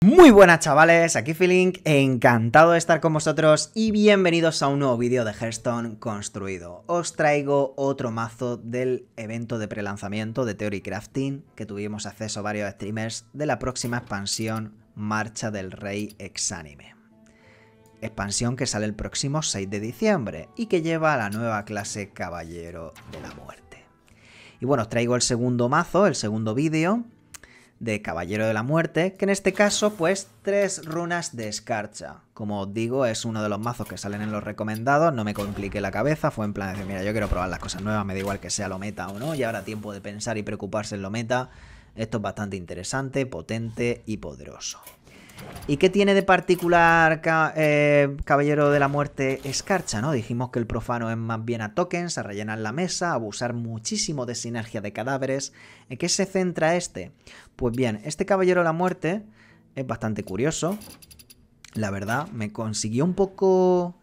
Muy buenas chavales, aquí Feeling, encantado de estar con vosotros y bienvenidos a un nuevo vídeo de Hearthstone construido. Os traigo otro mazo del evento de prelanzamiento de Theory Crafting que tuvimos acceso a varios streamers de la próxima expansión Marcha del Rey Exánime. Expansión que sale el próximo 6 de diciembre y que lleva a la nueva clase Caballero de la Muerte. Y bueno, os traigo el segundo mazo, el segundo vídeo de Caballero de la Muerte, que en este caso pues 3 runas de escarcha. Como os digo, es uno de los mazos que salen en los recomendados, no me compliqué la cabeza, fue en plan de decir, mira, yo quiero probar las cosas nuevas, me da igual que sea lo meta o no, y ahora tiempo de pensar y preocuparse en lo meta. Esto es bastante interesante, potente y poderoso. ¿Y qué tiene de particular Caballero de la Muerte Escarcha, ¿no? Dijimos que el profano es más bien a tokens, a rellenar la mesa, a abusar muchísimo de sinergia de cadáveres. ¿En qué se centra este? Pues bien, este Caballero de la Muerte es bastante curioso. La verdad, me consiguió un poco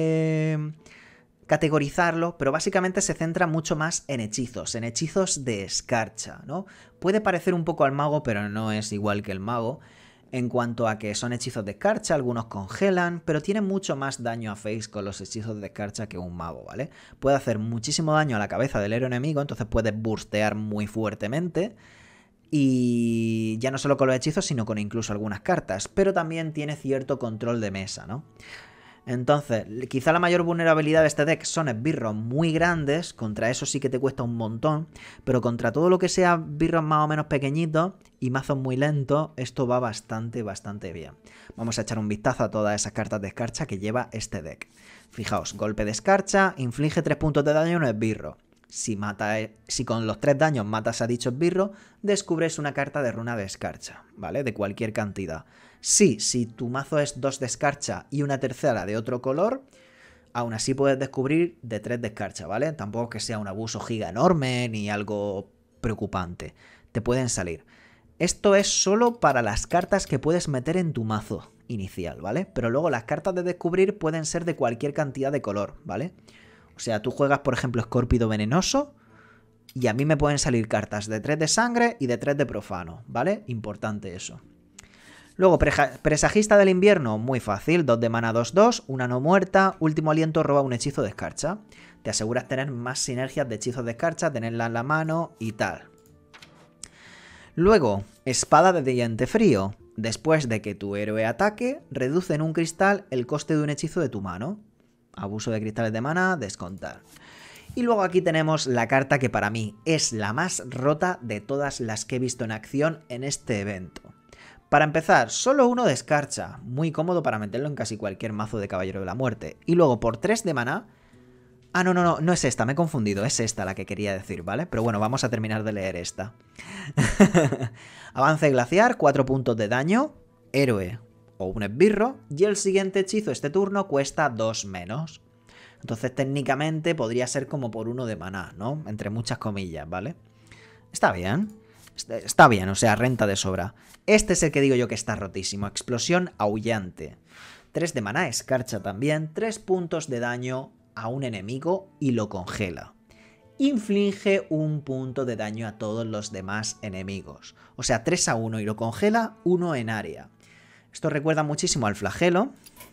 categorizarlo, pero básicamente se centra mucho más en hechizos de escarcha, ¿no? Puede parecer un poco al mago, pero no es igual que el mago. En cuanto a que son hechizos de escarcha, algunos congelan, pero tienen mucho más daño a face con los hechizos de escarcha que un mago, ¿vale? Puede hacer muchísimo daño a la cabeza del héroe enemigo, entonces puede burstear muy fuertemente. Y ya no solo con los hechizos, sino con incluso algunas cartas, pero también tiene cierto control de mesa, ¿no? Entonces, quizá la mayor vulnerabilidad de este deck son esbirros muy grandes, contra eso sí que te cuesta un montón, pero contra todo lo que sea esbirros más o menos pequeñitos y mazos muy lentos, esto va bastante bien. Vamos a echar un vistazo a todas esas cartas de escarcha que lleva este deck. Fijaos, golpe de escarcha, inflige 3 puntos de daño a un esbirro. Si con los 3 daños matas a dicho esbirro, descubres una carta de runa de escarcha, ¿vale? De cualquier cantidad. Si tu mazo es 2 de escarcha y una tercera de otro color, aún así puedes descubrir de 3 de escarcha, ¿vale? Tampoco que sea un abuso giga enorme ni algo preocupante. Te pueden salir. Esto es solo para las cartas que puedes meter en tu mazo inicial, ¿vale? Pero luego las cartas de descubrir pueden ser de cualquier cantidad de color, ¿vale? O sea, tú juegas, por ejemplo, Escórpido Venenoso y a mí me pueden salir cartas de 3 de sangre y de 3 de profano, ¿vale? Importante eso. Luego, Presagista del Invierno, muy fácil, 2 de mana 2-2, una no muerta, último aliento roba un hechizo de escarcha. Te aseguras tener más sinergias de hechizos de escarcha, tenerla en la mano y tal. Luego, Espada de Diente Frío. Después de que tu héroe ataque, reduce en un cristal el coste de un hechizo de tu mano. Abuso de cristales de mana, descontar. Y luego aquí tenemos la carta que para mí es la más rota de todas las que he visto en acción en este evento. Para empezar, solo uno de escarcha, muy cómodo para meterlo en casi cualquier mazo de Caballero de la Muerte. Y luego por 3 de maná... Ah, no es esta, me he confundido, es esta la que quería decir, ¿vale? Pero bueno, vamos a terminar de leer esta. Avance glaciar, 4 puntos de daño, héroe o un esbirro, y el siguiente hechizo este turno cuesta 2 menos. Entonces técnicamente podría ser como por 1 de maná, ¿no? Entre muchas comillas, ¿vale? Está bien. Está bien, o sea, renta de sobra. Este es el que digo yo que está rotísimo. Explosión aullante. 3 de maná, escarcha también. 3 puntos de daño a un enemigo y lo congela. Inflige 1 punto de daño a todos los demás enemigos. O sea, 3-1 y lo congela 1 en área. Esto recuerda muchísimo al flagelo.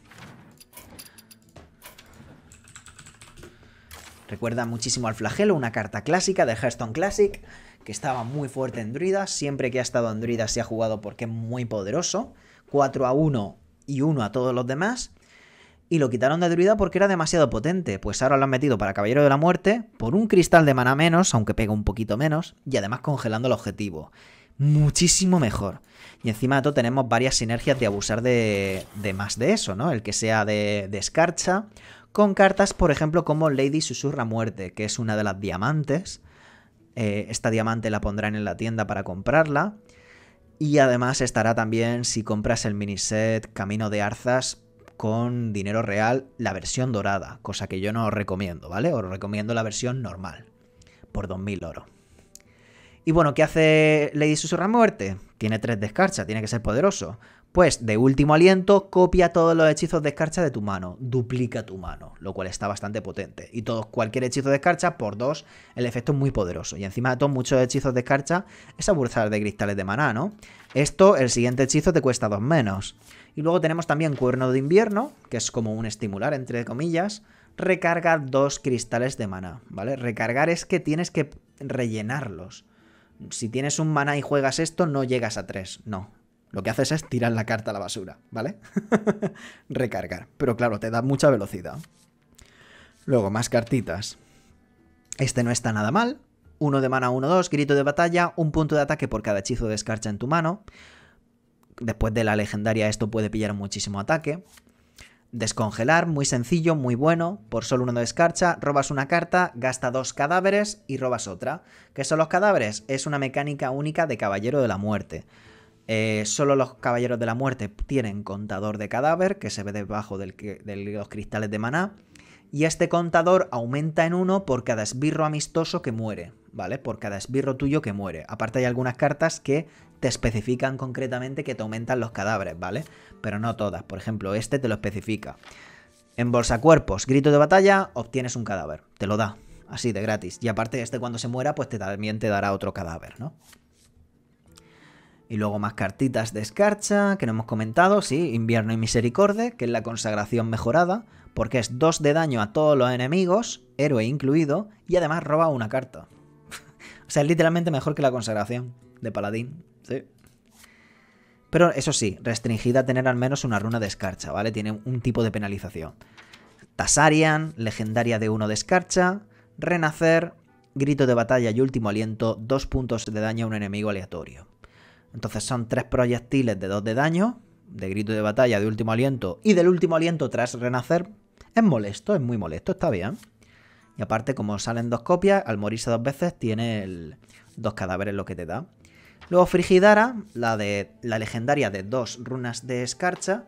Recuerda muchísimo al flagelo, una carta clásica de Hearthstone Classic, que estaba muy fuerte en druidas. Siempre que ha estado en druidas se ha jugado porque es muy poderoso. 4-1 y 1 a todos los demás. Y lo quitaron de druida porque era demasiado potente. Pues ahora lo han metido para Caballero de la Muerte por un cristal de mana menos, aunque pega un poquito menos. Y además congelando el objetivo. Muchísimo mejor. Y encima de todo tenemos varias sinergias de abusar de más de eso, ¿no? El que sea de escarcha. Con cartas, por ejemplo, como Lady Susurra Muerte, que es una de las diamantes. Esta diamante la pondrán en la tienda para comprarla. Y además estará también, si compras el miniset Camino de Arzas con dinero real, la versión dorada. Cosa que yo no os recomiendo, ¿vale? Os recomiendo la versión normal, por 2000 oro. Y bueno, ¿qué hace Lady Susurra Muerte? Tiene 3 de escarcha, tiene que ser poderoso. Pues de último aliento, copia todos los hechizos de escarcha de tu mano, duplica tu mano, lo cual está bastante potente. Y cualquier hechizo de escarcha por 2, el efecto es muy poderoso. Y encima de todo, muchos hechizos de escarcha es abusar de cristales de maná, ¿no? Esto, el siguiente hechizo te cuesta 2 menos. Y luego tenemos también Cuerno de Invierno, que es como un estimular, entre comillas. Recarga 2 cristales de maná, ¿vale? Recargar es que tienes que rellenarlos. Si tienes un maná y juegas esto, no llegas a 3, no. Lo que haces es tirar la carta a la basura, ¿vale? Recargar. Pero claro, te da mucha velocidad. Luego, más cartitas. Este no está nada mal. 1 de mana, 1-2, grito de batalla, 1 punto de ataque por cada hechizo de escarcha en tu mano. Después de la legendaria esto puede pillar muchísimo ataque. Descongelar, muy sencillo, muy bueno. Por solo 1 de escarcha, robas una carta, gasta 2 cadáveres y robas otra. ¿Qué son los cadáveres? Es una mecánica única de Caballero de la Muerte. Solo los Caballeros de la Muerte tienen contador de cadáver, que se ve debajo de los cristales de maná. Y este contador aumenta en 1 por cada esbirro amistoso que muere, ¿vale? Por cada esbirro tuyo que muere. Aparte hay algunas cartas que te especifican concretamente que te aumentan los cadáveres, ¿vale? Pero no todas. Por ejemplo, este te lo especifica. En bolsacuerpos, grito de batalla, obtienes un cadáver. Te lo da, así de gratis. Y aparte este cuando se muera, pues también te dará otro cadáver, ¿no? Y luego más cartitas de escarcha, que no hemos comentado, sí, Invierno y Misericordia, que es la consagración mejorada, porque es 2 de daño a todos los enemigos, héroe incluido, y además roba una carta. O sea, es literalmente mejor que la consagración de paladín, sí. Pero eso sí, restringida a tener al menos una runa de escarcha, ¿vale? Tiene un tipo de penalización. Tasarian, legendaria de 1 de escarcha, renacer, grito de batalla y último aliento, 2 puntos de daño a un enemigo aleatorio. Entonces son 3 proyectiles de 2 de daño, de grito de batalla, de último aliento y del último aliento tras renacer. Es molesto, es muy molesto, está bien. Y aparte, como salen 2 copias, al morirse 2 veces tiene 2 cadáveres lo que te da. Luego Frigidara, la legendaria de 2 runas de escarcha.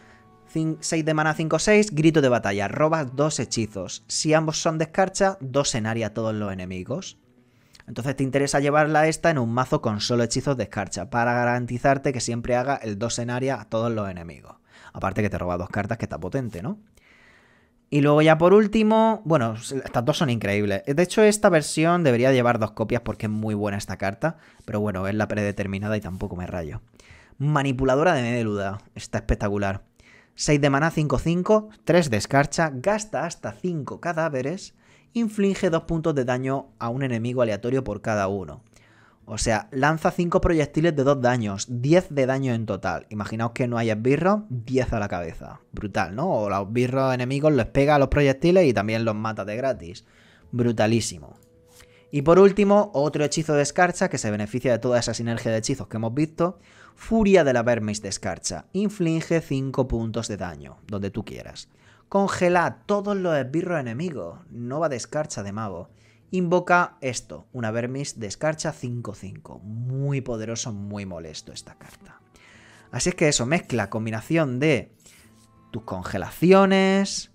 6 de mana, 5-6, grito de batalla, robas 2 hechizos. Si ambos son de escarcha, 2 en área a todos los enemigos. Entonces te interesa llevarla esta en un mazo con solo hechizos de escarcha, para garantizarte que siempre haga el 2 en área a todos los enemigos. Aparte que te roba 2 cartas, que está potente, ¿no? Y luego ya por último, bueno, estas 2 son increíbles. De hecho, esta versión debería llevar 2 copias porque es muy buena esta carta. Pero bueno, es la predeterminada y tampoco me rayo. Manipuladora de Neruda, está espectacular. 6 de mana, 5-5, 3 de escarcha, gasta hasta 5 cadáveres. Inflige 2 puntos de daño a un enemigo aleatorio por cada uno. O sea, lanza 5 proyectiles de 2 daños, 10 de daño en total. Imaginaos que no hay esbirros, 10 a la cabeza. Brutal, ¿no? O los esbirros enemigos les pega a los proyectiles y también los mata de gratis. Brutalísimo. Y por último, otro hechizo de escarcha que se beneficia de toda esa sinergia de hechizos que hemos visto. Furia de la Vermis de escarcha. Inflige 5 puntos de daño, donde tú quieras. Congela todos los esbirros enemigos. Nova de escarcha de mago. Invoca esto, una Vermis de escarcha 5-5. Muy poderoso, muy molesto esta carta. Así es que eso, mezcla combinación de tus congelaciones,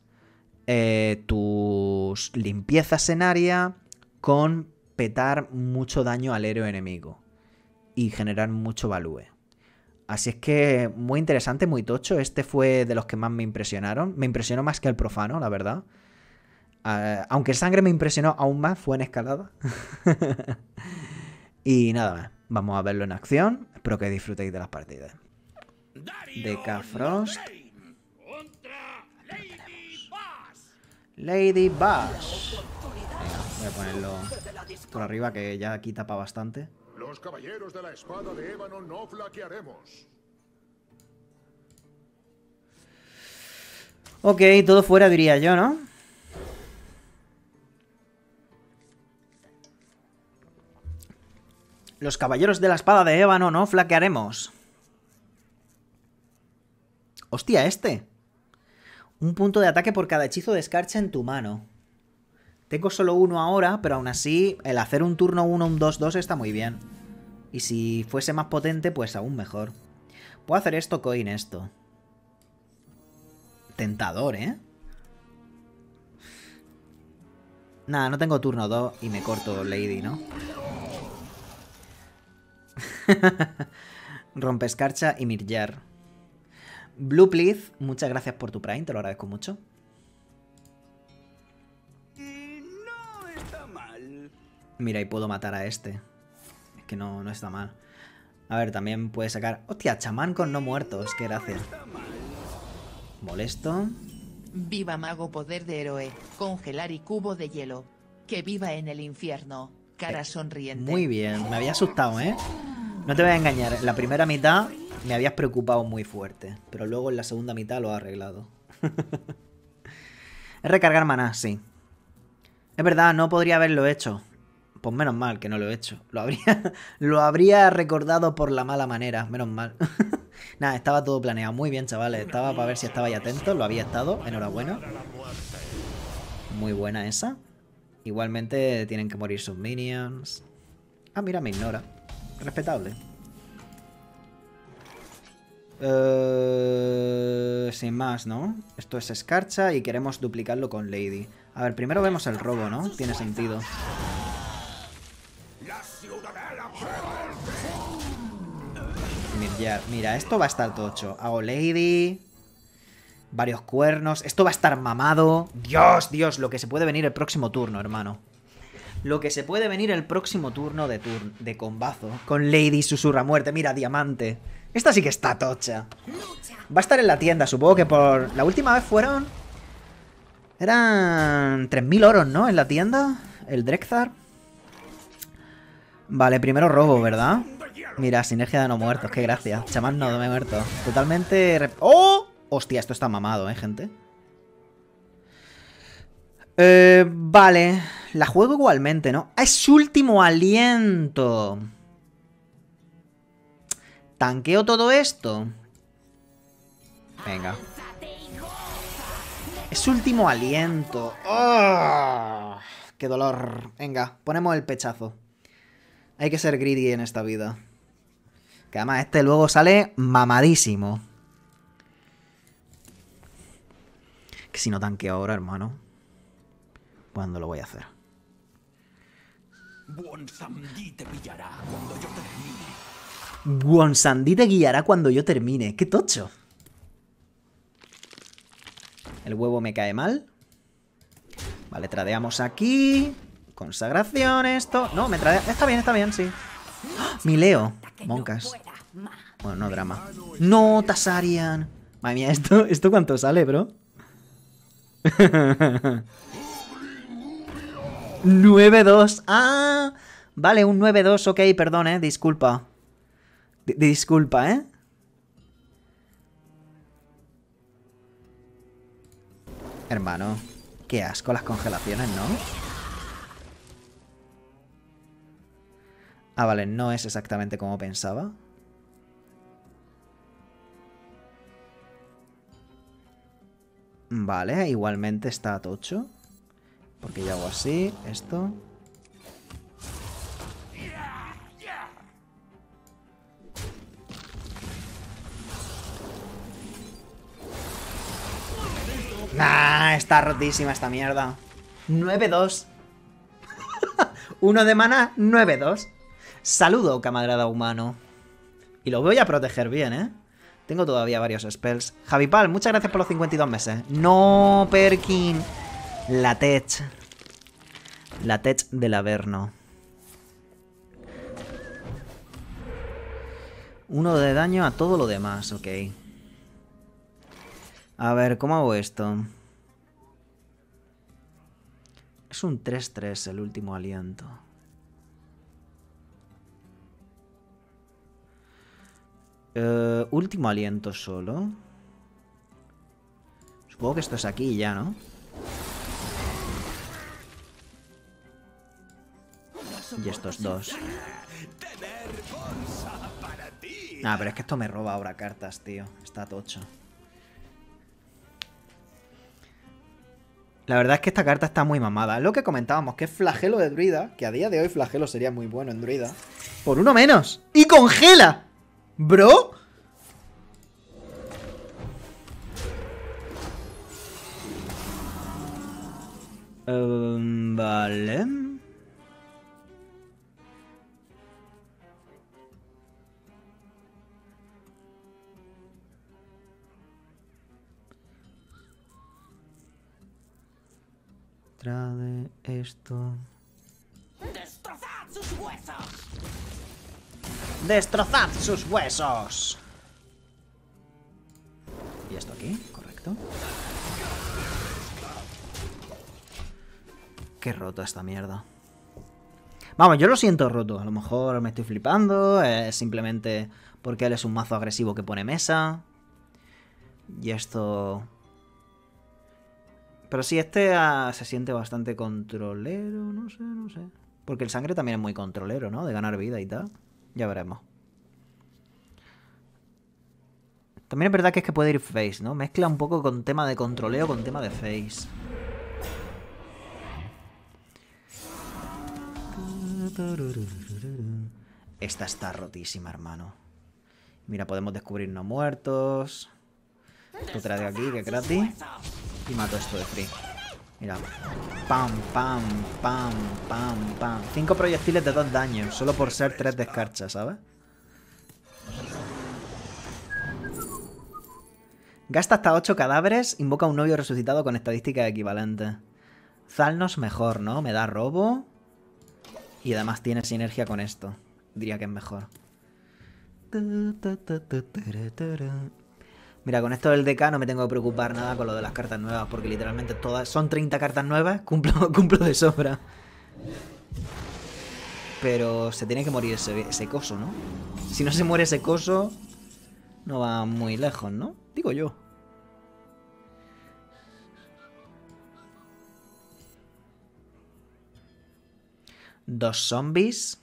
tus limpiezas en área, con petar mucho daño al héroe enemigo. Y generar mucho value. Así es que muy interesante, muy tocho. Este fue de los que más me impresionaron. Me impresionó más que el profano, la verdad. Aunque el sangre me impresionó aún más, fue en escalada. Y nada más. Vamos a verlo en acción. Espero que disfrutéis de las partidas. DK Frost. Lady Bash. Venga, voy a ponerlo por arriba que ya aquí tapa bastante. Los caballeros de la espada de ébano no flaquearemos. Ok, todo fuera diría yo, ¿no? Los caballeros de la espada de ébano no flaquearemos. Hostia, este. Un punto de ataque por cada hechizo de escarcha en tu mano. Tengo solo uno ahora, pero aún así el hacer un turno 1, un 2-2 está muy bien. Y si fuese más potente, pues aún mejor. Puedo hacer esto, coin esto. Tentador, ¿eh? Nada, no tengo turno 2 y me corto Lady, ¿no? Rompescarcha y Mirjar. Blue Please, muchas gracias por tu Prime, te lo agradezco mucho. Y no está mal. Mira, y puedo matar a este. Es que no está mal. A ver, también puede sacar... ¡Hostia! Chamán con no muertos, qué gracia. Molesto. Viva mago poder de héroe, congelar y cubo de hielo. Que viva en el infierno, cara sonriente. Muy bien, me había asustado, ¿eh? No te voy a engañar, en la primera mitad me habías preocupado muy fuerte, pero luego en la segunda mitad lo has arreglado. Es recargar maná, sí. Es verdad, no podría haberlo hecho. Pues menos mal que no lo he hecho. Lo habría recordado por la mala manera, menos mal. Nada, estaba todo planeado. Muy bien, chavales. Estaba para ver si estabais atentos. Lo había estado. Enhorabuena. Muy buena esa. Igualmente tienen que morir sus minions. Ah, mira, me ignora. Respetable. Sin más, ¿no? Esto es escarcha y queremos duplicarlo con Lady. A ver, primero vemos el robo, ¿no? Tiene sentido. Mira, esto va a estar tocho. Hago Lady. Varios cuernos. Esto va a estar mamado. Dios, Dios, lo que se puede venir el próximo turno, hermano. Lo que se puede venir el próximo turno de combazo. Con Lady Susurra Muerte. Mira, diamante. Esta sí que está tocha. Va a estar en la tienda, supongo que por... La última vez fueron... Eran 3000 oros, ¿no? En la tienda. El Drexar. Vale, primero robo, ¿verdad? Mira, sinergia de no muertos, qué gracia. Chamán no me muerto. Totalmente... ¡Oh! Hostia, esto está mamado, gente. Vale. La juego igualmente, ¿no? ¡Ah, es último aliento! ¿Tanqueo todo esto? Venga. Es último aliento. ¡Oh! ¡Qué dolor! Venga, ponemos el pechazo. Hay que ser greedy en esta vida. Que además este luego sale mamadísimo. Que si no tanqueo ahora, hermano. ¿Cuándo lo voy a hacer? Wonsandi te pillará cuando yo termine. Wonsandi te guiará cuando yo termine. ¡Qué tocho! El huevo me cae mal. Vale, tradeamos aquí. Consagración, esto. No, me tradea. Está bien, sí. ¡Oh! Mi Leo. Moncas. Bueno, no drama. No, Tasarian. Madre mía, ¿esto cuánto sale, bro? 9-2. Ah, vale, un 9-2. Ok, perdón, disculpa. Disculpa, ¿eh? Hermano, qué asco las congelaciones, ¿no? Ah, vale, no es exactamente como pensaba. Vale, igualmente está tocho. Porque yo hago así, esto. Nah, está rotísima esta mierda. 9-2. 1 de mana, 9-2. Saludo, camarada humano. Y lo voy a proteger bien, ¿eh? Tengo todavía varios spells. Javipal, muchas gracias por los 52 meses. No, Perkin. La tech. La tech del Averno. 1 de daño a todo lo demás, ok. A ver, ¿cómo hago esto? Es un 3-3 el último aliento. Último aliento solo. Supongo que esto es aquí ya, ¿no? Y estos dos. Ah, pero es que esto me roba ahora cartas, tío. Está tocho. La verdad es que esta carta está muy mamada. Es lo que comentábamos, que es flagelo de druida. Que a día de hoy flagelo sería muy bueno en druida. Por uno menos. ¡Y congela! ¿Bro? Vale. Trade esto. ¡Destrozad sus huesos! ¡Destrozad sus huesos! ¿Y esto aquí? Correcto. Qué roto esta mierda. Vamos, yo lo siento roto. A lo mejor me estoy flipando. Es simplemente porque él es un mazo agresivo que pone mesa. Y esto... Pero sí, este se siente bastante controlero. No sé, no sé. Porque el sangre también es muy controlero, ¿no? De ganar vida y tal. Ya veremos. También es verdad que puede ir face, ¿no? Mezcla un poco con tema de controleo con tema de face. Esta está rotísima, hermano. Mira, podemos descubrir no muertos. Esto trae de aquí, que es gratis. Y mato esto de free. Mira. Pam, pam, pam, pam, pam. 5 proyectiles de 2 daños. Solo por ser 3 de escarcha, ¿sabes? Gasta hasta 8 cadáveres. Invoca a un novio resucitado con estadísticas equivalentes. Zalnos mejor, ¿no? Me da robo. Y además tiene sinergia con esto. Diría que es mejor. Mira, con esto del DK no me tengo que preocupar nada con lo de las cartas nuevas. Porque literalmente todas... Son 30 cartas nuevas. Cumplo de sobra. Pero se tiene que morir ese coso, ¿no? Si no se muere ese coso... No va muy lejos, ¿no? Digo yo. Dos zombies.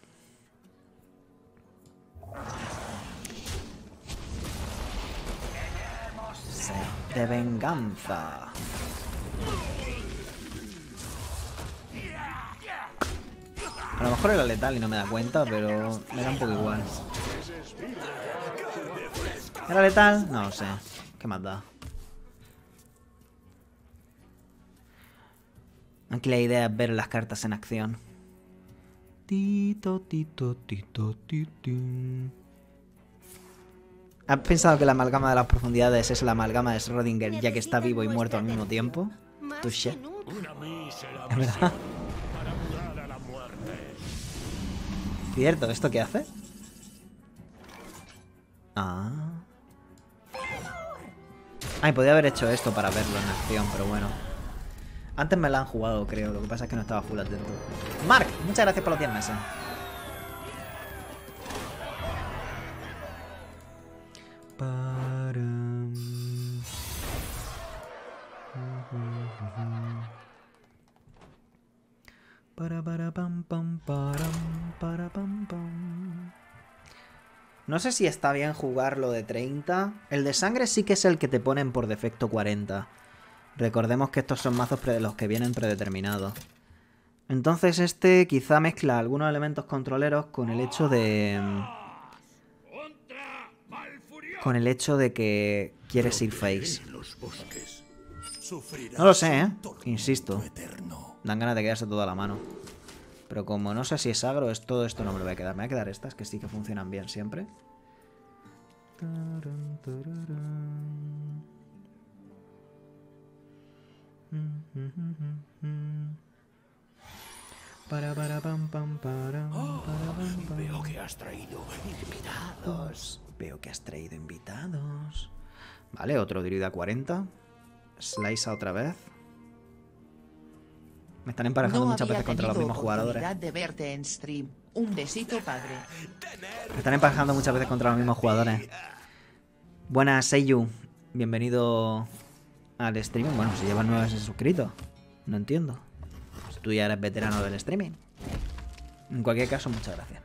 Sed de venganza. A lo mejor era letal y no me da cuenta, pero me da un poco igual. ¿Era letal? No lo sé. ¿Qué más da? Aquí la idea es ver las cartas en acción. Tito, tito, tito, tito. ¿Has pensado que la amalgama de las profundidades es la amalgama de Schrödinger, ya que está vivo y muerto al mismo tiempo? Touché. ¿Es verdad? Cierto, ¿esto qué hace? Ah. Ay, podía haber hecho esto para verlo en acción, pero bueno. Antes me la han jugado, creo. Lo que pasa es que no estaba full atento. Mark, muchas gracias por los 10 meses. No sé si está bien jugar lo de 30. El de sangre sí que es el que te ponen por defecto 40. Recordemos que estos son mazos los que vienen predeterminados. Entonces este quizá mezcla algunos elementos controleros con el hecho de... Con el hecho de que quieres ir face. No lo sé, ¿eh? Insisto. Dan ganas de quedarse toda la mano. Pero como no sé si es agro, todo esto no me lo voy a quedar. Me voy a quedar estas, que sí que funcionan bien siempre. Veo que has traído invitados. Veo que has traído invitados. Vale, otro Druida 40. Slice otra vez. Me están emparejando muchas veces contra los mismos jugadores. De verte en stream. Un besito, padre. Me están emparejando muchas veces contra los mismos jugadores. Buenas, Seiyu. Bienvenido al streaming. Bueno, si llevas 9 meses suscrito. No entiendo. Si tú ya eres veterano del streaming. En cualquier caso, muchas gracias.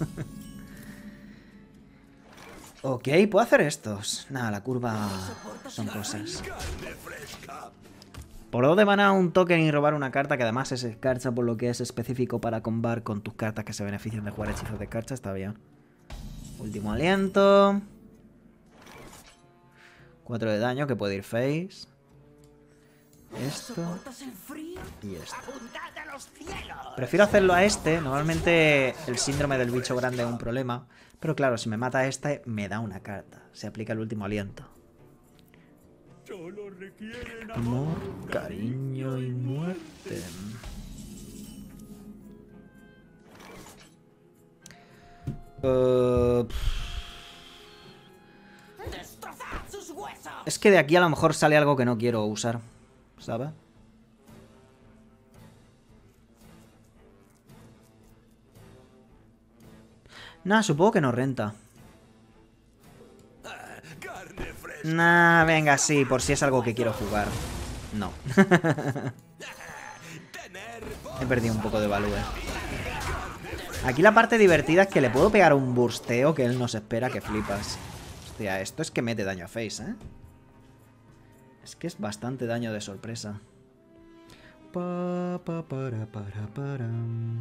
Ok, puedo hacer estos. Nada, la curva son cosas. Por 2 de maná, un token y robar una carta que además es escarcha, por lo que es específico para combar con tus cartas que se benefician de jugar hechizos de escarcha, está bien. Último aliento. 4 de daño, que puede ir face. Esto. Y esto. Prefiero hacerlo a este. Normalmente el síndrome del bicho grande es un problema. Pero claro, si me mata este, me da una carta. Se aplica el último aliento. Solo requieren Amor, cariño y muerte. ¡Destrozad sus huesos! Es que de aquí a lo mejor sale algo que no quiero usar, ¿sabes? Nah, supongo que no renta. Carne fresca. Nah, venga, sí, por si es algo que quiero jugar. No. He perdido un poco de value. Aquí la parte divertida es que le puedo pegar un bursteo que él no se espera, que flipas. Hostia, esto es que mete daño a face, ¿eh? Es que es bastante daño de sorpresa. Pa, pa, para, param.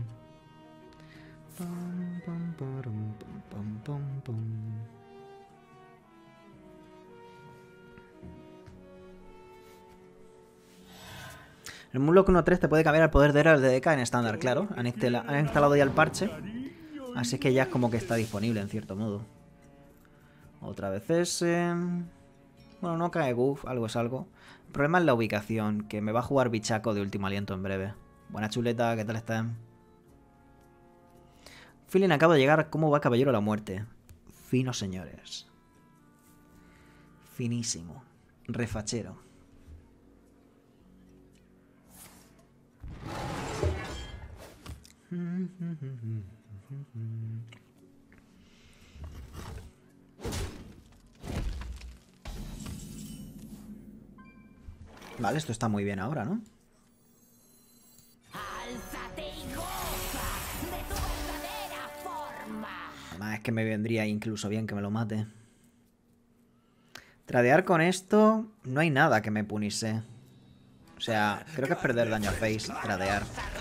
Pam, pam, param, pam, pam, pam. El Moonlock 1.3 te puede cambiar el poder de héroe de DK en estándar, claro. Han instalado ya el parche. Así que ya es como que está disponible en cierto modo. Otra vez ese. Bueno, no cae buff, algo es algo. El problema es la ubicación, que me va a jugar bichaco de último aliento en breve. Buena chuleta, ¿qué tal están? Feeling acaba de llegar. ¿Cómo va Caballero a la Muerte? Fino, señores. Finísimo. Refachero. Vale, esto está muy bien ahora, ¿no? ¡Álzate y goza de tu verdadera forma! Además es que me vendría incluso bien que me lo mate. Tradear con esto... No hay nada que me punise. O sea, creo que es perder daño a face. Tradear.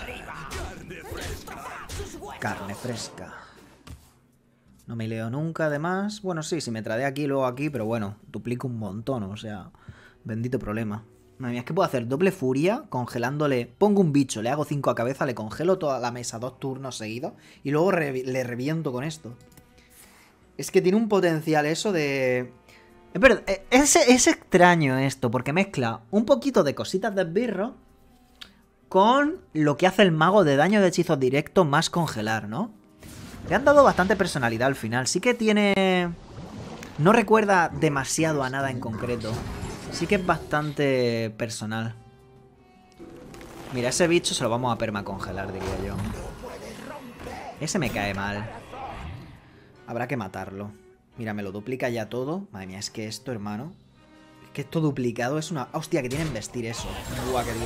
Carne fresca. No me leo nunca, además. Bueno, sí, si me tradea aquí y luego aquí, pero bueno, duplico un montón, o sea... Bendito problema. Madre mía, es que puedo hacer doble furia congelándole... Pongo un bicho, le hago 5 a cabeza, le congelo toda la mesa 2 turnos seguidos y luego le reviento con esto. Es que tiene un potencial eso de... Pero es extraño esto, porque mezcla un poquito de cositas de esbirro con lo que hace el mago de daño de hechizos directos más congelar, ¿no? Le han dado bastante personalidad al final. Sí que tiene... No recuerda demasiado a nada en concreto. Sí que es bastante personal. Mira, ese bicho se lo vamos a permacongelar, diría yo. Ese me cae mal. Habrá que matarlo. Mira, me lo duplica ya todo. Madre mía, es que esto, hermano... Es que esto duplicado es una... ¡Hostia, que tienen vestir eso! ¡Buah, qué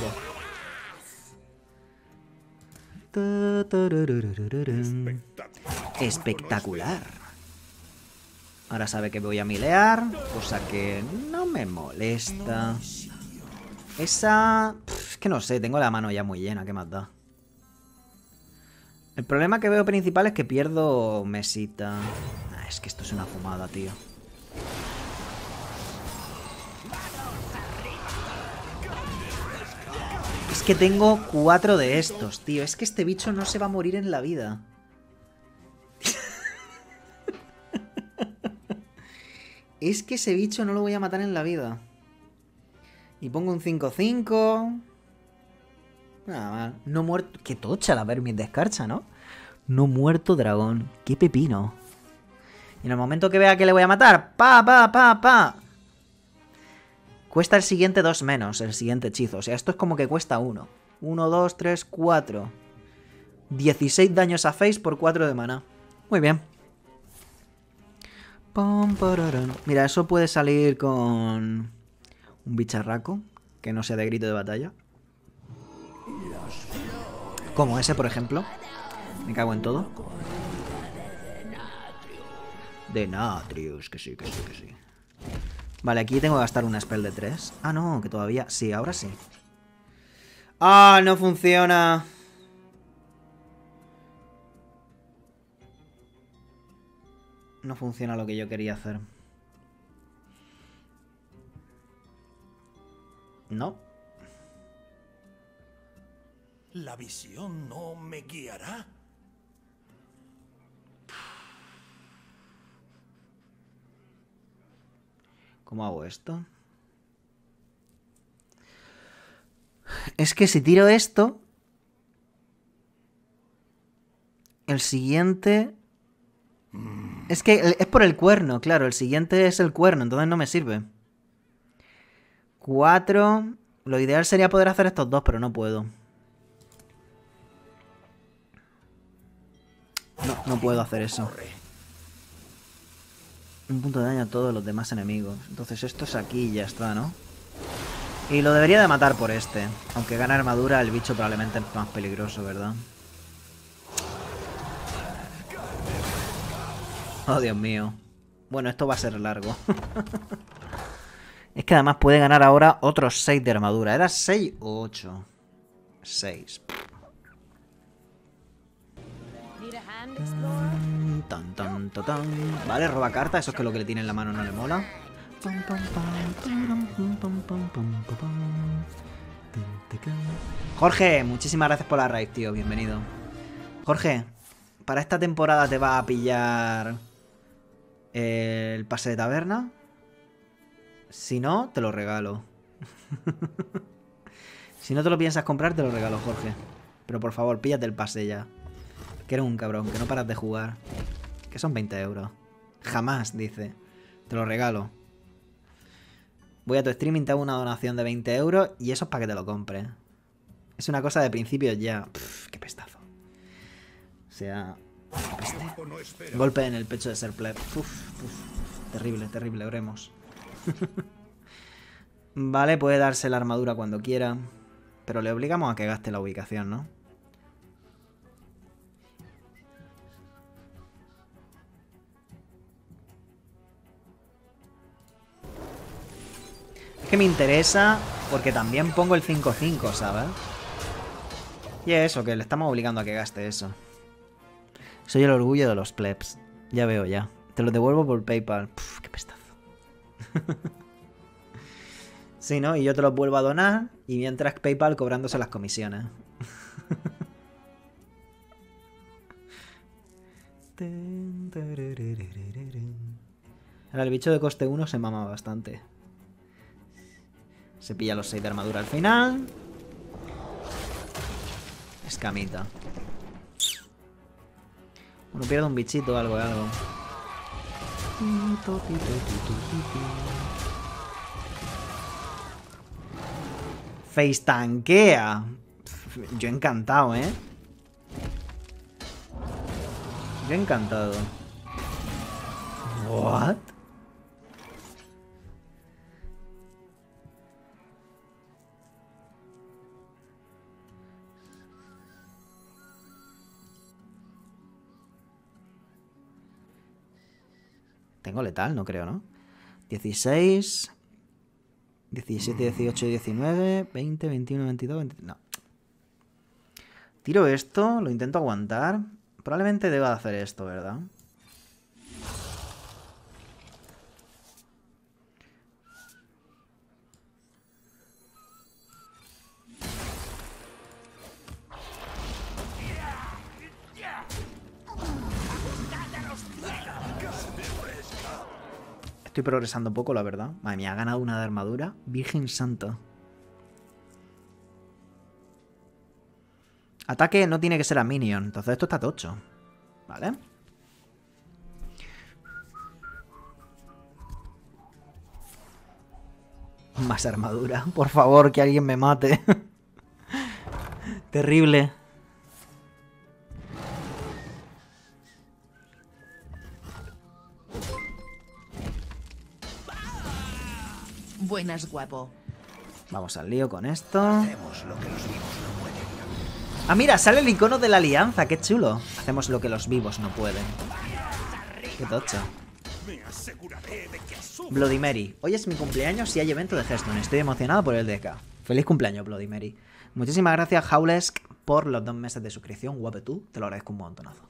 duro! Espectacular. Ahora sabe que voy a milear, cosa que no me molesta. Esa... Es que no sé, tengo la mano ya muy llena, ¿qué más da? El problema que veo principal es que pierdo mesita. Ah, es que esto es una fumada, tío. Es que tengo 4 de estos, tío. Es que este bicho no se va a morir en la vida. Es que ese bicho no lo voy a matar en la vida. Y pongo un 5-5. Nada mal. No muerto... Qué tocha la Vermis de escarcha, ¿no? No muerto dragón. Qué pepino. Y en el momento que vea que le voy a matar... ¡Pa, pa, pa, pa! Cuesta el siguiente 2 menos, el siguiente hechizo. O sea, esto es como que cuesta 1. 1, 2, 3, 4. 16 daños a face por 4 de mana. Muy bien. Pam, pararán. Mira, eso puede salir con un bicharraco que no sea de grito de batalla. Como ese, por ejemplo. Me cago en todo. De Natrius, que sí, que sí, que sí. Vale, aquí tengo que gastar una spell de 3. Ah, no, que todavía... Sí, ahora sí. ¡Ah, no funciona! No funciona lo que yo quería hacer. No. ¿La visión no me guiará? ¿Cómo hago esto? Es que si tiro esto... El siguiente... Es que es por el cuerno, claro. El siguiente es el cuerno, entonces no me sirve. 4. Lo ideal sería poder hacer estos dos, pero no puedo. No puedo hacer eso. Un punto de daño a todos los demás enemigos. Entonces esto es aquí y ya está, ¿no? Y lo debería de matar por este. Aunque gana armadura, el bicho probablemente es más peligroso, ¿verdad? Oh, Dios mío. Bueno, esto va a ser largo. Es que además puede ganar ahora otros 6 de armadura. ¿Era 6 o 8? 6. Vale, roba carta. Eso es que lo que le tiene en la mano no le mola. Jorge, muchísimas gracias por la raid, tío. Bienvenido. Jorge, ¿para esta temporada te va a pillar el pase de taberna? Si no, te lo regalo. Si no te lo piensas comprar, te lo regalo, Jorge. Pero por favor, píllate el pase ya. Que eres un cabrón, que no paras de jugar. Que son 20 euros. Jamás, dice. Te lo regalo. Voy a tu streaming, te hago una donación de 20 euros y eso es para que te lo compres. Es una cosa de principios ya. Pff, qué pestazo. O sea... Golpe en el pecho de ser pleb. Terrible, terrible, oremos. Vale, puede darse la armadura cuando quiera. Pero le obligamos a que gaste la ubicación, ¿no? Es que me interesa porque también pongo el 5-5, ¿sabes? Y es eso, que le estamos obligando a que gaste eso. Soy el orgullo de los plebs. Ya veo, ya. Te lo devuelvo por PayPal. Puf, qué pestazo. Sí, ¿no? Y yo te los vuelvo a donar. Y mientras PayPal cobrándose las comisiones. Ahora el bicho de coste 1 se mama bastante. Se pilla los 6 de armadura al final. Escamita. Bueno, pierde un bichito o algo, algo. Face tanquea. Yo encantado, ¿eh? Yo encantado. What? Tengo letal, no creo, ¿no? 16, 17, 18, 19, 20, 21, 22, 23... No. Tiro esto, lo intento aguantar. Probablemente deba hacer esto, ¿verdad? Estoy progresando poco, la verdad. Madre mía, ha ganado una de armadura. Virgen santa. Ataque no tiene que ser a minion. Entonces esto está tocho. ¿Vale? Más armadura. Por favor, que alguien me mate. Terrible. Buenas, guapo. Vamos al lío con esto. Ah, mira, sale el icono de la alianza. Qué chulo. Hacemos lo que los vivos no pueden. Qué tocho. Bloody Mary. Hoy es mi cumpleaños y hay evento de Hearthstone. Estoy emocionado por el DK. Feliz cumpleaños, Bloody Mary. Muchísimas gracias, Haulesk, por los 2 meses de suscripción. Guape tú. Te lo agradezco un montonazo.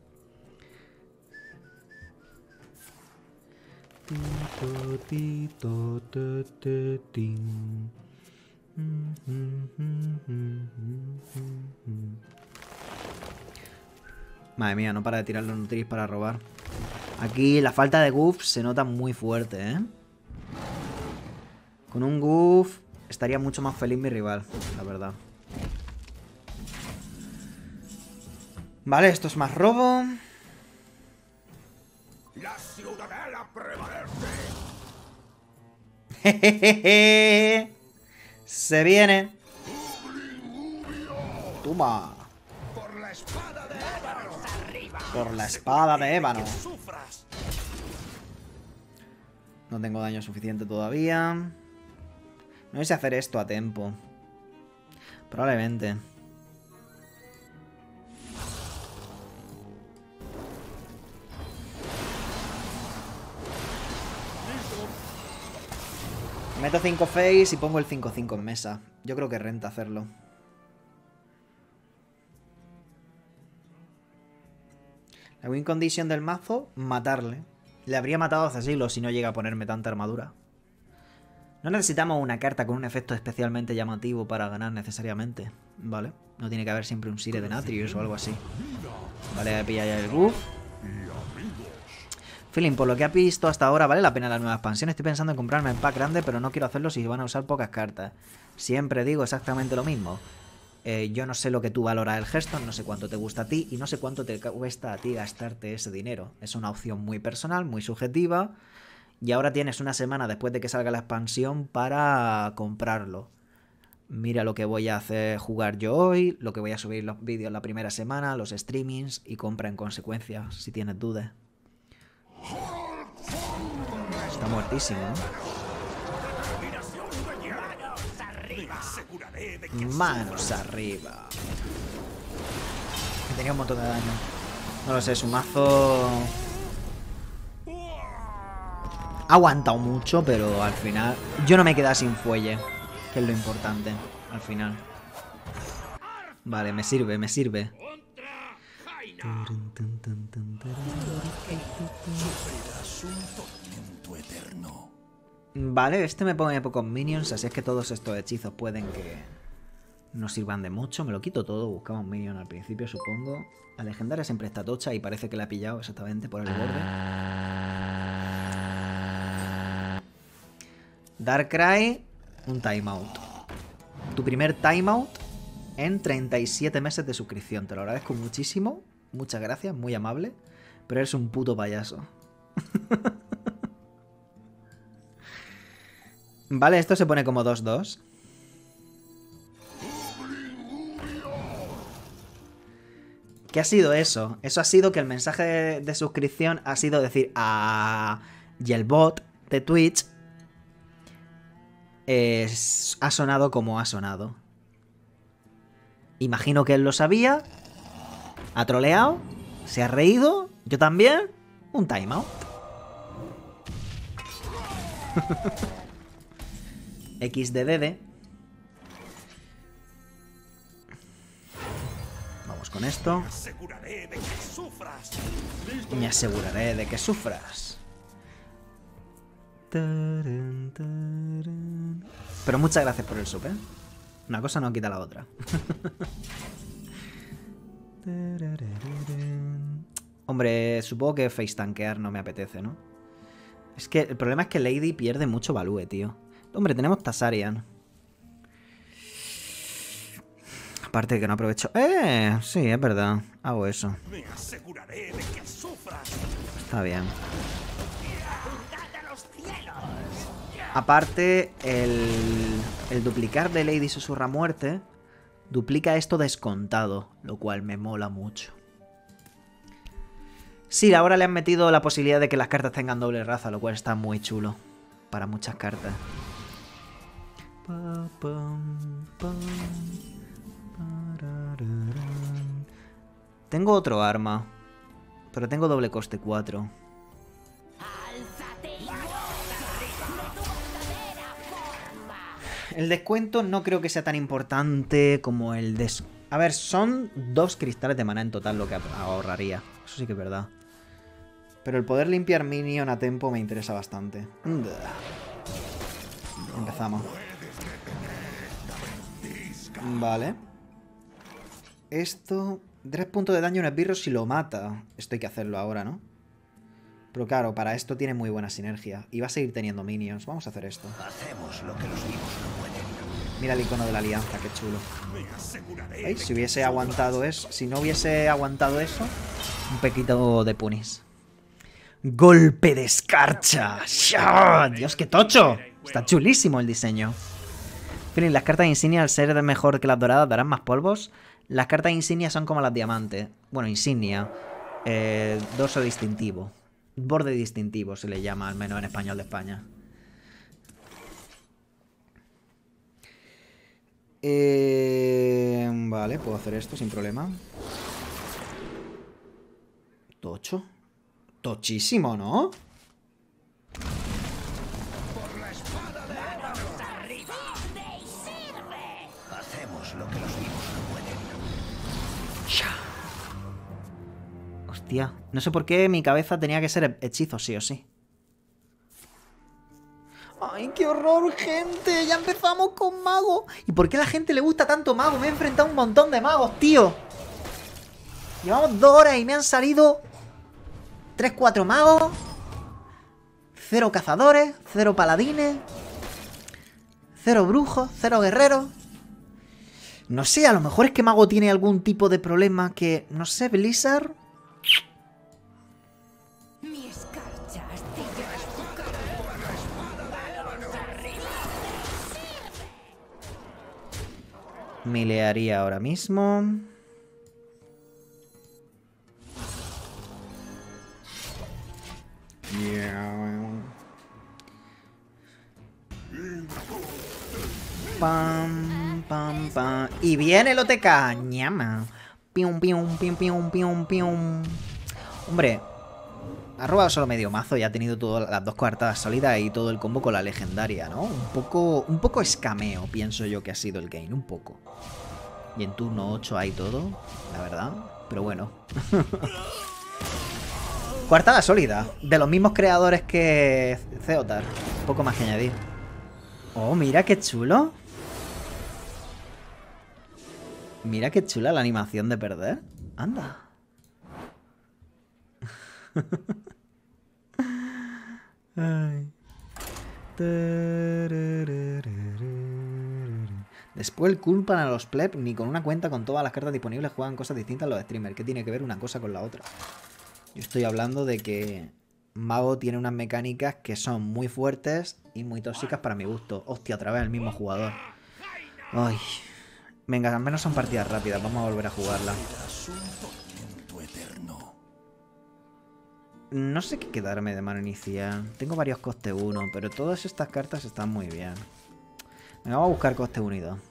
Madre mía, no para de tirar los Nutris para robar. Aquí la falta de goof se nota muy fuerte, ¿eh? Con un goof estaría mucho más feliz mi rival, la verdad. Vale, esto es más robo. La ciudadela prevalece. Jejeje. Se viene. Toma. Por la espada de ébano. Por la espada de ébano. Sufras. No tengo daño suficiente todavía. No sé si hacer esto a tiempo. Probablemente. Meto 5 face y pongo el 5-5 en mesa. Yo creo que renta hacerlo. La win condition del mazo, matarle. Le habría matado hace siglos si no llega a ponerme tanta armadura. No necesitamos una carta con un efecto especialmente llamativo para ganar necesariamente, ¿vale? No tiene que haber siempre un Sire de Natrius o algo así. Vale, pilla ya el buff. Feeling, por lo que has visto hasta ahora, ¿vale la pena la nueva expansión? Estoy pensando en comprarme el pack grande, pero no quiero hacerlo si van a usar pocas cartas. Siempre digo exactamente lo mismo. Yo no sé lo que tú valoras el Hearthstone, no sé cuánto te gusta a ti y no sé cuánto te cuesta a ti gastarte ese dinero. Es una opción muy personal, muy subjetiva. Y ahora tienes una semana después de que salga la expansión para comprarlo. Mira lo que voy a hacer jugar yo hoy, lo que voy a subir los vídeos la primera semana, los streamings y compra en consecuencia, si tienes dudas. Está muertísimo, ¿no? Manos arriba. Tenía un montón de daño. No lo sé, su mazo ha aguantado mucho, pero al final yo no me he quedado sin fuelle, que es lo importante al final. Vale, me sirve, me sirve. Vale, este me pone pocos minions, así es que todos estos hechizos pueden que no sirvan de mucho. Me lo quito todo, buscaba un minion al principio, supongo. La legendaria siempre está tocha y parece que la he pillado exactamente por el borde. Darkrai, un timeout. Tu primer timeout en 37 meses de suscripción. Te lo agradezco muchísimo. Muchas gracias, muy amable. Pero eres un puto payaso. Vale, esto se pone como 2-2. ¿Qué ha sido eso? Eso ha sido que el mensaje de suscripción ha sido decir y el bot de Twitch ha sonado como ha sonado. Imagino que él lo sabía. Ha troleado. Se ha reído. Yo también. Un timeout. XDDD. Vamos con esto. Me aseguraré de que sufras. Pero muchas gracias por el sub, ¿eh? Una cosa no quita la otra. Hombre, supongo que face tanquear no me apetece, ¿no? Es que el problema es que Lady pierde mucho value, tío. Hombre, tenemos Tazarian. Aparte de que no aprovecho... sí, es verdad. Hago eso. Me aseguraré de que sufras. Está bien. Aparte, el duplicar de Lady Susurra Muerte duplica esto descontado, lo cual me mola mucho. Sí, ahora le han metido la posibilidad de que las cartas tengan doble raza, lo cual está muy chulo para muchas cartas. Tengo otro arma, pero tengo doble coste 4. El descuento no creo que sea tan importante como el A ver, son 2 cristales de maná en total lo que ahorraría. Eso sí que es verdad. Pero el poder limpiar minion a tempo me interesa bastante. Empezamos. Vale. Esto... 3 puntos de daño en esbirro si lo mata. Esto hay que hacerlo ahora, ¿no? Pero claro, para esto tiene muy buena sinergia. Y va a seguir teniendo minions. Vamos a hacer esto. Hacemos lo que los vivos no pueden. Mira el icono de la alianza, qué chulo. ¿Veis? Si hubiese aguantado eso, si no hubiese aguantado eso, un pequito de punis. ¡Golpe de escarcha! ¡Shah! ¡Dios, qué tocho! Está chulísimo el diseño. Feeling, las cartas insignia al ser mejor que las doradas darán más polvos. Las cartas insignia son como las diamantes. Bueno, insignia. Dorso distintivo. Borde distintivo se le llama, al menos en español de España. Vale, puedo hacer esto sin problema. Tocho. Tochísimo, ¿no? Hacemos lo que los vivos no pueden. Hostia, no sé por qué mi cabeza tenía que ser hechizo, sí o sí. ¡Ay, qué horror, gente! Ya empezamos con mago. ¿Y por qué a la gente le gusta tanto mago? Me he enfrentado a un montón de magos, tío. Llevamos 2 horas y me han salido 3-4 magos, 0 cazadores, 0 paladines, 0 brujos, 0 guerreros. No sé, a lo mejor es que mago tiene algún tipo de problema que... No sé, Blizzard... Mi escarcha astilla tu cara. Milearía ahora mismo. Pam, pam, pam. Y viene el OTK. Ñama. Pium, pium, pium, pium, pium, pium. Hombre, ha robado solo medio mazo y ha tenido todas las 2 coartadas sólidas y todo el combo con la legendaria, ¿no? Un poco escameo, pienso yo que ha sido el game, un poco. Y en turno 8 hay todo, la verdad. Pero bueno. Coartada sólida, de los mismos creadores que Theotar. Poco más que añadir. Oh, mira qué chulo. Mira qué chula la animación de perder. Anda. Ay. Después culpan a los plebs, ni con una cuenta con todas las cartas disponibles juegan cosas distintas los streamers. ¿Qué tiene que ver una cosa con la otra? Yo estoy hablando de que Mago tiene unas mecánicas que son muy fuertes y muy tóxicas para mi gusto. Hostia, otra vez el mismo jugador. Ay. Venga, al menos son partidas rápidas. Vamos a volver a jugarla. No sé qué quedarme de mano inicial. Tengo varios coste 1, pero todas estas cartas están muy bien. Me voy a buscar coste 1 y 2.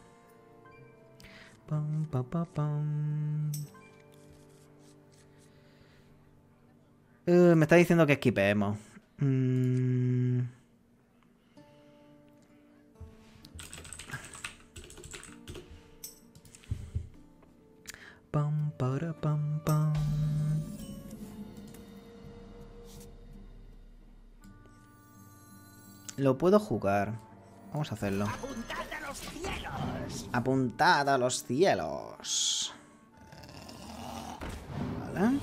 Pam, pam, pam, pam. Me está diciendo que esquipeemos. Pam, para, pam, pam. Lo puedo jugar. Vamos a hacerlo. ¡Apuntad a los cielos! Apuntad a los cielos. Vale.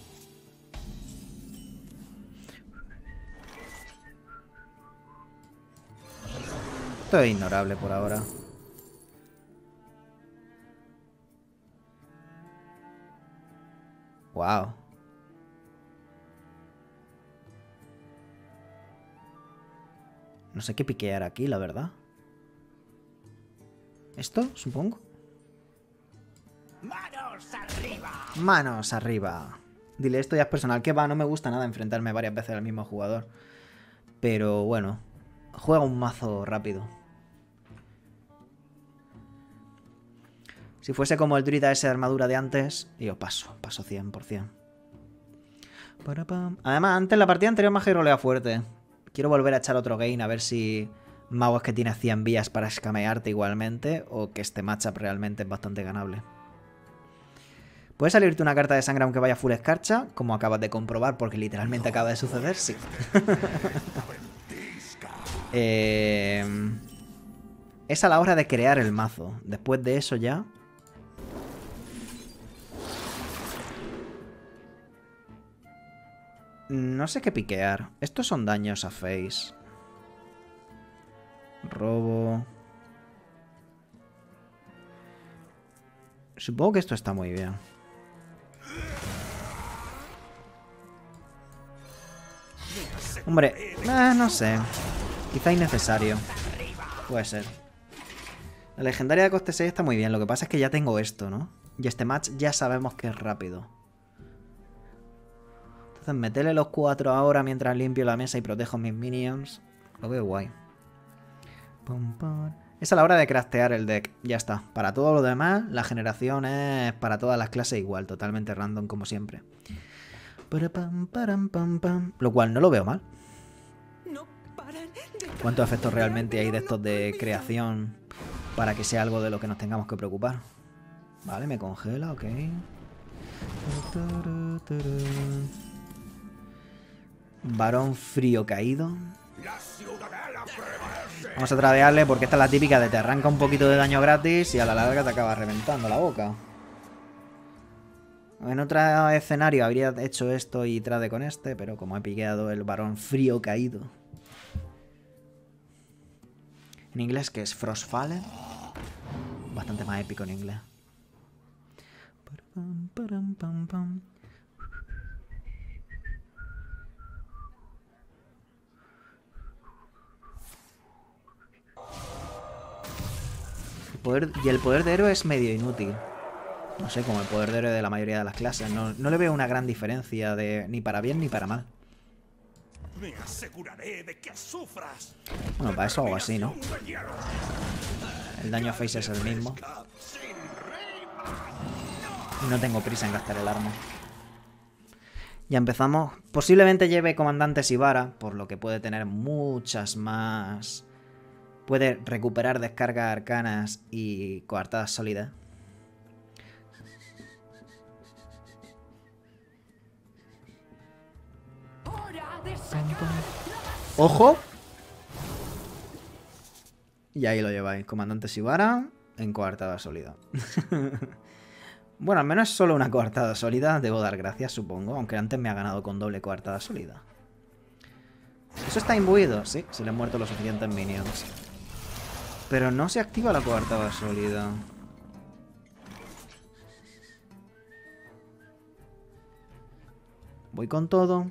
Esto es ignorable por ahora. Wow. No sé qué piquear aquí, la verdad. ¿Esto, supongo? ¡Manos arriba! Manos arriba. Dile, esto ya es personal. Que va, no me gusta nada enfrentarme varias veces al mismo jugador. Pero bueno, juega un mazo rápido. Si fuese como el druida ese de armadura de antes, yo paso 100%. Además, antes la partida anterior me rolea fuerte. Quiero volver a echar otro game a ver si Mago es que tiene 100 vías para escamearte igualmente o que este matchup realmente es bastante ganable. ¿Puede salirte una carta de sangre aunque vaya full escarcha? Como acabas de comprobar porque literalmente acaba de suceder, sí. Es a la hora de crear el mazo. Después de eso ya... No sé qué piquear. Estos son daños a face. Robo. Supongo que esto está muy bien. Hombre, no sé. Quizá innecesario. Puede ser. La legendaria de coste 6 está muy bien. Lo que pasa es que ya tengo esto, ¿no? Y este match ya sabemos que es rápido. Entonces meterle los 4 ahora mientras limpio la mesa y protejo mis minions. Lo veo guay. Es a la hora de craftear el deck. Ya está. Para todo lo demás, la generación es para todas las clases igual. Totalmente random como siempre. Lo cual no lo veo mal. ¿Cuántos efectos realmente hay de estos de creación para que sea algo de lo que nos tengamos que preocupar? Vale, me congela, ok. Varón frío caído. Vamos a tradearle porque esta es la típica de te arranca un poquito de daño gratis y a la larga te acaba reventando la boca. En otro escenario habría hecho esto y trade con este, pero como he piqueado el varón frío caído. En inglés, que es Frostfallen. Bastante más épico en inglés. El poder de héroe es medio inútil. No sé, como el poder de héroe de la mayoría de las clases. No le veo una gran diferencia de ni para bien ni para mal. Me aseguraré de que sufras. Bueno, para eso hago así, ¿no? El daño a face es el mismo. Y no tengo prisa en gastar el arma. Ya empezamos. Posiblemente lleve comandantes y vara, por lo que puede tener muchas más. Puede recuperar descargas arcanas y coartadas sólidas. ¡Ojo! Y ahí lo lleváis. Comandante Shibara en coartada sólida. Bueno, al menos es solo una coartada sólida. Debo dar gracias, supongo. Aunque antes me ha ganado con doble coartada sólida. ¿Eso está imbuido? Sí, se le han muerto los suficientes minions. Pero no se activa la coartada sólida. Voy con todo.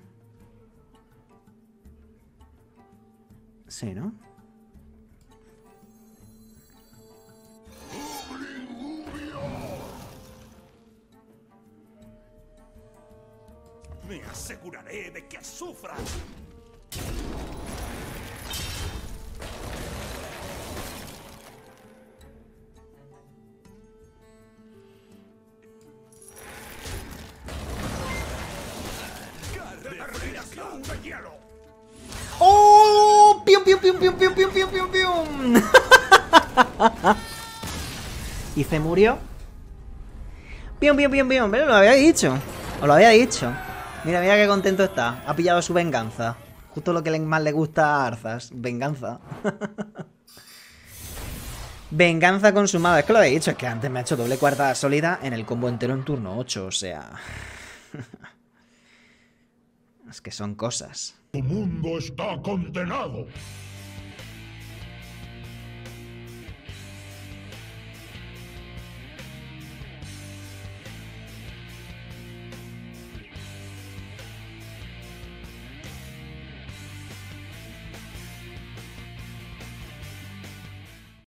Sí, ¿no? Me aseguraré de que sufras. Determinación de hielo. ¡Oh! ¡Pium, pium, pium, pium, pium, pium, pium, pium, pium! Y se murió. ¡Pium, pium, pium, pium! Pero lo había dicho. Os lo había dicho. Mira, mira qué contento está. Ha pillado su venganza. Justo lo que más le gusta a Arzas. Venganza. Venganza consumada. Es que lo había dicho. Es que antes me ha hecho doble cuarta sólida en el combo entero en turno 8. O sea... Es que son cosas. Tu mundo está condenado.